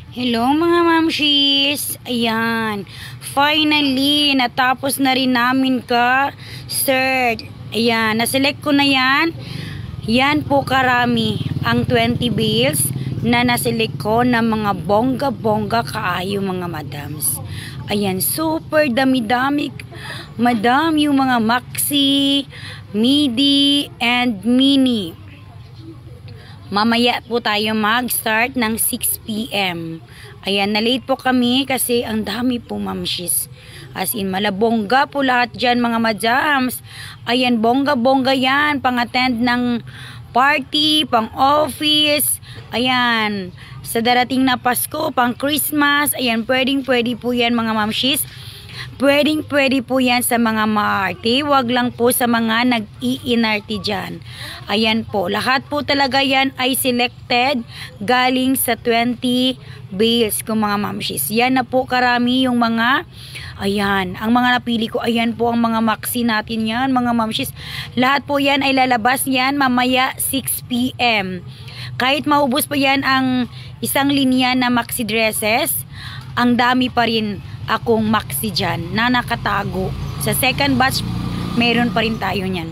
Hello mga mamshis! Ayan, finally, natapos na rin namin sir. Ayan, naselect ko na yan. Yan po karami ang 20 bills na naselect ko ng mga bongga-bongga kaayo mga madams. Ayan, super dami-dami. Madam, yung mga maxi, midi, and mini. Mamaya po tayo mag-start ng 6 PM. Ayan, na-late po kami kasi ang dami po mamshis. As in, malabongga po lahat dyan mga madams. Ayan, bongga-bongga yan. Pang-attend ng party, pang-office. Ayan, sa darating na Pasko, pang-Christmas. Ayan, pwedeng-pwede po yan mga mamshis. Pwedeng-pwede po yan sa mga maarte. Wag lang po sa mga nag-iinarte dyan. Ayan po. Lahat po talaga yan ay selected galing sa 20 bills ko mga mamshis. Yan na po karami yung mga, ayan, ang mga napili ko. Ayan po ang mga maxi natin yan mga mamshis. Lahat po yan ay lalabas yan mamaya 6 PM. Kahit maubos po yan ang isang linya na maxi dresses, ang dami pa rin akong maxi dyan na nakatago. Sa second batch, meron pa rin tayo nyan.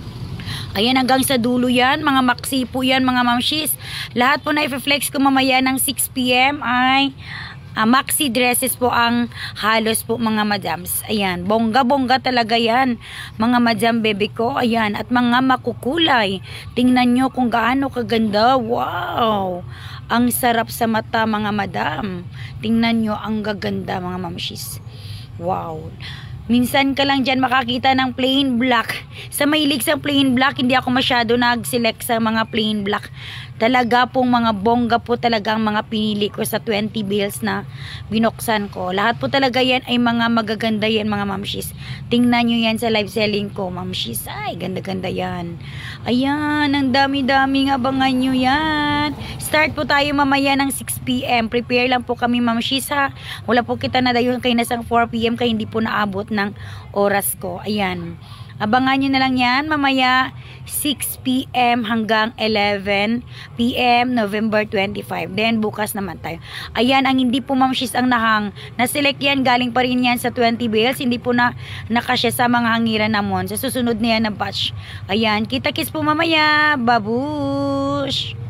Ayan, hanggang sa dulo yan. Mga maxi po yan, mga mamshis. Lahat po na i-flex ko mamaya ng 6 PM ay maxi dresses po ang halos po mga madams. Ayan, bongga-bongga talaga yan. Mga madam bebe ko. Ayan, at mga makukulay. Tingnan nyo kung gaano kaganda. Wow! Ang sarap sa mata mga madam. Tingnan nyo ang gaganda mga mamshis. Wow! Minsan ka lang dyan makakita ng plain black. Sa mahilig sa plain black, hindi ako masyado nag-select sa mga plain black. Talaga pong mga bongga po talaga ang mga pinili ko sa 20 bills na binuksan ko. Lahat po talaga yan ay mga magaganda yan mga mamshis. Tingnan nyo yan sa live selling ko mamshis. Ay, ganda-ganda yan. Ayan, ang dami-dami nga abangan nyo yan. Start po tayo mamaya ng 6 PM. Prepare lang po kami mamshis ha. Wala po kita na dayon kay nasang 4 PM kaya hindi po naabot ng oras ko. Ayan. Abangan nyo na lang yan mamaya 6 PM hanggang 11 PM November 25. Then bukas naman tayo. Ayan, ang hindi po mamshis ang na-select yan. Galing pa rin yan sa 20 bills. Hindi po na nakasya sa mga hangiran namon. Sa susunod na yan na batch. Ayan, kita-kits po mamaya. Babush!